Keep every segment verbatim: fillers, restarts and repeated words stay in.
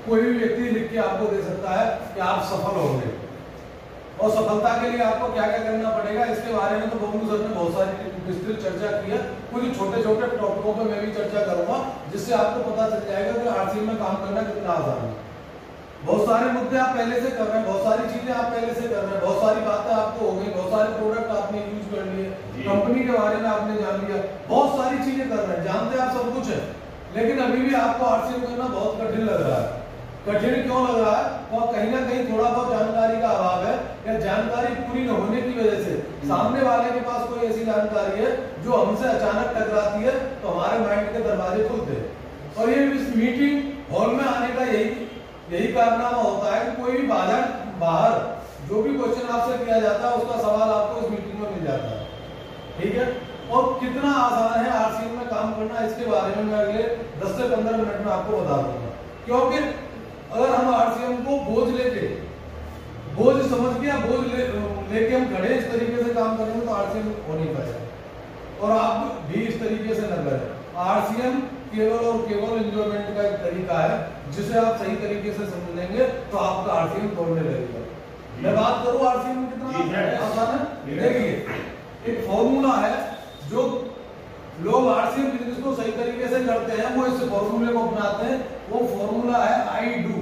कोई भी व्यक्ति लिख के आपको दे सकता है कि आप सफल होंगे। और सफलता के लिए आपको क्या क्या करना पड़ेगा, इसके बारे में तो बबलू सर ने बहुत सारी विस्तृत चर्चा की है। कुछ छोटे छोटे टॉपिकों पे मैं भी चर्चा करूंगा, जिससे आपको पता चल जाएगा कि आरसीएम में काम करना कितना आसान है। बहुत सारे मुद्दे आप पहले से कर रहे हैं, बहुत सारी चीजें आप पहले से कर रहे हैं, बहुत सारी बातें आपको हो गई, बहुत सारे प्रोडक्ट आपने यूज कर लिए, कंपनी के बारे में आपने जान लिया, बहुत सारी चीजें कर रहे हैं, जानते आप सब कुछ है, लेकिन अभी भी आपको आरसीएम करना बहुत कठिन लग रहा है। कठिन क्यों लग रहा है? तो कहीं ना कहीं थोड़ा बहुत जानकारी का अभाव है, या जानकारी पूरी न होने की वजह से सामने वाले के पास कोई ऐसी जानकारी है जो हमसे अचानक टकराती है, तो हमारे माइंड के दरवाजे खुलते हैं। और ये इस मीटिंग हॉल में आने का यही यही कारनामा होता है कि कोई भी बाहर बाहर जो भी क्वेश्चन आपसे किया जाता है उसका सवाल आपको इस मीटिंग में मिल जाता है। ठीक है, और कितना आसान है आरसीएम में काम करना, इसके बारे में मैं अगले दस से पंद्रह मिनट में आपको बता दूंगा। क्योंकि अगर हम आरसीएम को बोझ लेके बोझ समझ के बोझ ले, लेके हम खड़े इस तरीके से काम करेंगे तो आरसीएम हो नहीं पाएगा। और आप भी इस तरीके से न करें। आरसीएम केवल और केवल एंजॉयमेंट का एक तरीका है, जिसे आप सही तरीके से समझ लेंगे तो आपका आरसीएम तोड़ने लगेगा। मैं बात करूं आरसीएम में कितना आसान है। देखिए, एक फॉर्मूला है जो लोग आरसीएम बिजनेस को सही तरीके से करते हैं, वो इस फॉर्मूले को अपनाते हैं। वो फॉर्मूला है आई डू।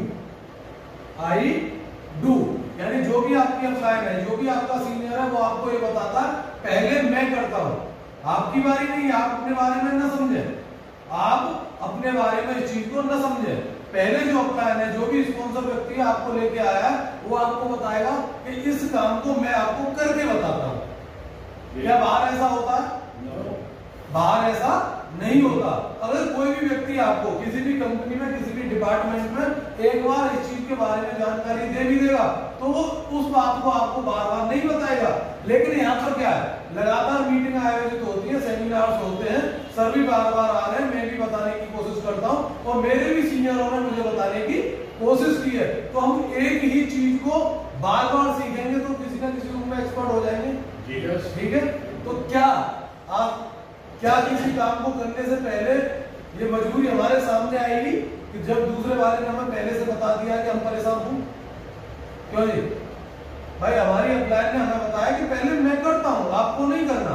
आई डू यानी जो भी आपकी अपलाइन है, जो भी आपका सीनियर है, वो आपको ये बताता है पहले मैं करता हूं, आपकी बारी नहीं। आप अपने बारे में न समझे, आप अपने बारे में इस चीज को न समझे। पहले जो अपलाइन है, जो भी स्पॉन्सर व्यक्ति है आपको लेके आया है, वो आपको बताएगा कि इस काम को मैं आपको करके बताता हूं। क्या बाहर ऐसा होता है? बाहर ऐसा नहीं होता। अगर कोई भी व्यक्ति आपको किसी भी कंपनी में, किसी भी डिपार्टमेंट में एक बार इस चीज के बारे में जानकारी दे भी देगा, तो वो उस बात को आपको बार बार नहीं बताएगा। लेकिन यहाँ पर क्या है, लगातार मीटिंग आयोजित होती है, सेमिनार्स होते हैं, सर भी बार बार आ रहे हैं, मैं भी बताने की कोशिश करता हूँ, और मेरे भी सीनियरों ने मुझे बताने की कोशिश की है। तो हम एक ही चीज को बार बार सीखेंगे तो किसी न किसी रूप में एक्सपर्ट हो जाएंगे। ठीक है, तो क्या आप क्या किसी काम को करने से पहले ये मजबूरी हमारे सामने आएगी कि जब दूसरे वाले ने हमें पहले से बता दिया कि हम परेशान हूं? क्यों जी भाई, हमारी अपलाइन ने हमें बताया कि पहले मैं करता हूं, आपको नहीं करना।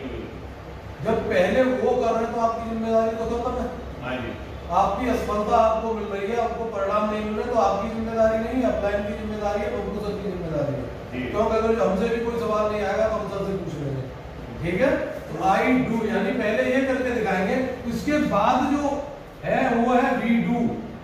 जब पहले वो कर रहे हैं तो आपकी जिम्मेदारी तो खत्म है। आपकी असफलता आपको मिल रही है, आपको परिणाम नहीं मिल रहे, तो आपकी जिम्मेदारी नहीं है, अपलाइन की जिम्मेदारी है, बबलू सर की जिम्मेदारी है। क्योंकि अगर हमसे भी कोई सवाल नहीं आएगा तो हम सर से पूछ लेंगे। ठीक है, तो आई डू यानी पहले ये करके दिखाएंगे, उसके बाद जो है वो है वी डू।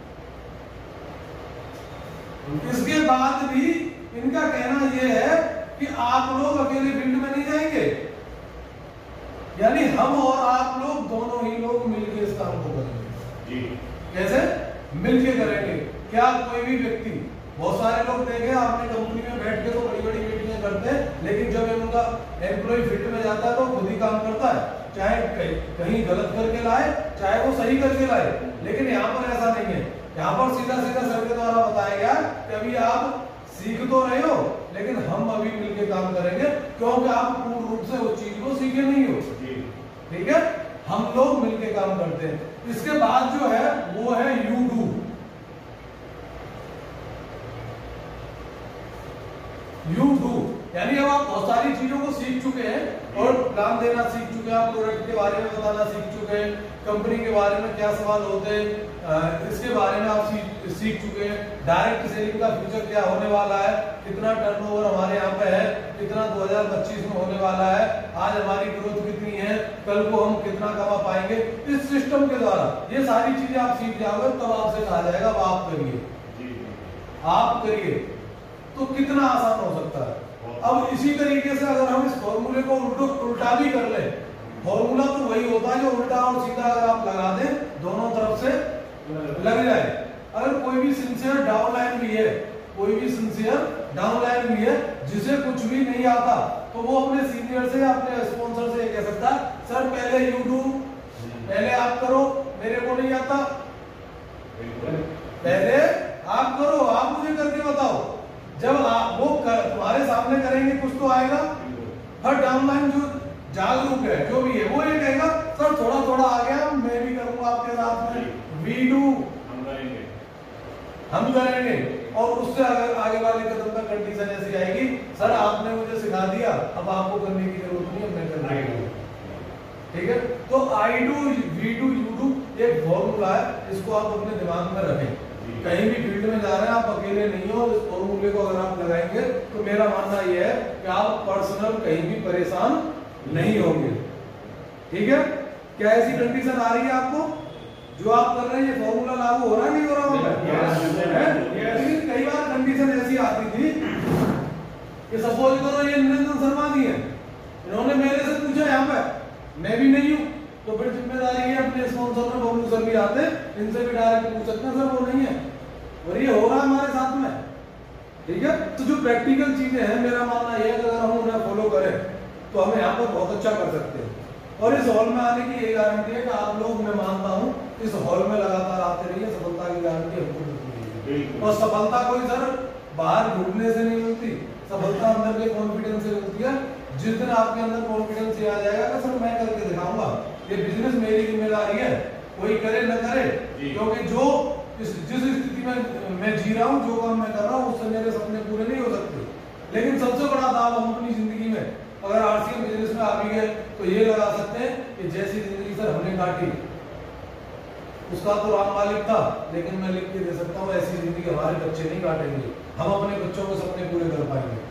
इसके बाद भी इनका कहना ये है कि आप लोग अकेले फील्ड में नहीं जाएंगे, यानी हम और आप लोग दोनों ही लोग मिलकर इस काम को करेंगे। जी। कैसे मिलके करेंगे? क्या कोई भी व्यक्ति, बहुत सारे लोग देखे आपने कंपनी में बैठ के तो बड़ी बड़ी मीटिंगें करते हैं, लेकिन जब उनका एम्प्लॉय फील्ड में जाता है तो खुद ही काम करता है, चाहे कहीं गलत करके लाए चाहे वो सही करके लाए। लेकिन यहाँ पर ऐसा नहीं है, यहाँ पर सीधा सीधा सर के द्वारा बताया गया कि अभी आप सीख तो रहे हो, लेकिन हम अभी मिलके काम करेंगे, क्योंकि आप पूर्ण रूप से उस चीज को सीखे नहीं हो। ठीक है, हम लोग मिलके काम करते हैं। इसके बाद जो है वो है यू डू। यू डू यानी अब आप बहुत सारी चीजों को सीख चुके हैं, और प्लान देना सीख चुके हैं, आप प्रोडक्ट के बारे में बताना सीख चुके हैं, कंपनी के बारे में क्या सवाल होते हैं इसके बारे में आप सीख सीख चुके हैं, डायरेक्ट सेलिंग का फ्यूचर क्या होने वाला है, कितना टर्नओवर हमारे यहाँ पे है, कितना दो हज़ार पच्चीस में होने वाला है, आज हमारी ग्रोथ कितनी है, कल को हम कितना कमा पाएंगे। इस सिस्टम के द्वारा ये सारी चीजें आप सीख जाओगे, तब आपसे कहा जाएगा आप करिए, आप करिए। तो कितना आसान हो सकता है। अब इसी तरीके से अगर हम इस फॉर्मूले को उल्टो उल्टा भी कर ले, फॉर्मूला तो वही होता है जो उल्टा और सीधा अगर आप लगा दें, दोनों तरफ से लग जाए। अगर कोई भी सिंसियर डाउनलाइन भी है, कोई भी सिंसियर डाउनलाइन भी है जिसे कुछ भी नहीं आता, तो वो अपने सीनियर से, अपने स्पॉन्सर से कह सकता है, सर पहले यू डू, पहले आप करो, मेरे को नहीं आता, पहले आप करो, आप मुझे करके बताओ। जब आप वो कर, तुम्हारे सामने करेंगे कुछ तो आएगा। हर डाउनलाइन जो जागरूक है, जो भी है, वो ये कहेगा सर थोड़ा थोड़ा आ गया, मैं भी करूंगा आपके साथ में, वी डू। हम करेंगे। और उससे अगर आगे वाले कदम पर कंडीशन ऐसी आएगी, सर आपने मुझे सिखा दिया, अब आपको करने की जरूरत नहीं है, मैं कर रही हूँ। ठीक है, तो I do, we do, you do एक फॉर्मूला है, इसको आप अपने दिमाग में रखें। कहीं भी फील्ड में जा रहे हैं, आप अकेले नहीं हो, इस फॉर्मूले को अगर आप लगाएंगे तो मेरा मानना यह है कि आप पर्सनल कहीं भी परेशान नहीं होंगे। ठीक है, क्या ऐसी कंडीशन आ रही है आपको? जो आप कर रहे हैं ये फॉर्मूला लागू हो रहा है, नहीं हो रहा होगा? लेकिन कई बार कंडीशन ऐसी आती थी कि सपोज करो ये निरंजन शर्मा जी है, इन्होंने मेरे से पूछा यहाँ पे, मैं भी नहीं हूँ, तो फिर जिम्मेदारी है अपने स्पॉन्सर में, बबलू सर भी आते, इनसे भी डायरेक्ट पूछ सकते हैं, सर वो नहीं है और ये हो रहा है हमारे साथ में। ठीक है, तो जो प्रैक्टिकल चीजें हैं, मेरा मानना यह है कि अगर हम उन्हें फॉलो करें तो हम यहाँ पर बहुत अच्छा कर सकते हैं। और इस हॉल में आने की ये गारंटी है कि आप लोग, मैं मानता हूँ, इस हॉल में लगातार आते रहिए, सफलता की गारंटी हमको मिलती है। और सफलता कोई सर बाहर ढूंढने से नहीं मिलती, सफलता अंदर के कॉन्फिडेंस से मिलती है। जिस दिन आपके अंदर कॉन्फिडेंस आ जाएगा कि सर मैं करके दिखाऊंगा, ये बिजनेस मेरी जिम्मेदारी है, कोई करे न करे, क्योंकि जो इस जिस स्थिति में मैं जी रहा हूँ, जो काम मैं कर रहा हूँ, उससे मेरे सपने पूरे नहीं हो सकते। लेकिन सबसे बड़ा दाव हम अपनी जिंदगी में अगर आरसीएम बिजनेस में आ भी गए तो ये लगा सकते हैं कि जैसी जिंदगी सर हमने काटी, उसका तो राम मालिक था, लेकिन मैं लिख के दे सकता हूँ ऐसी जिंदगी हमारे बच्चे नहीं काटेंगे, हम अपने बच्चों के सपने पूरे कर पाएंगे।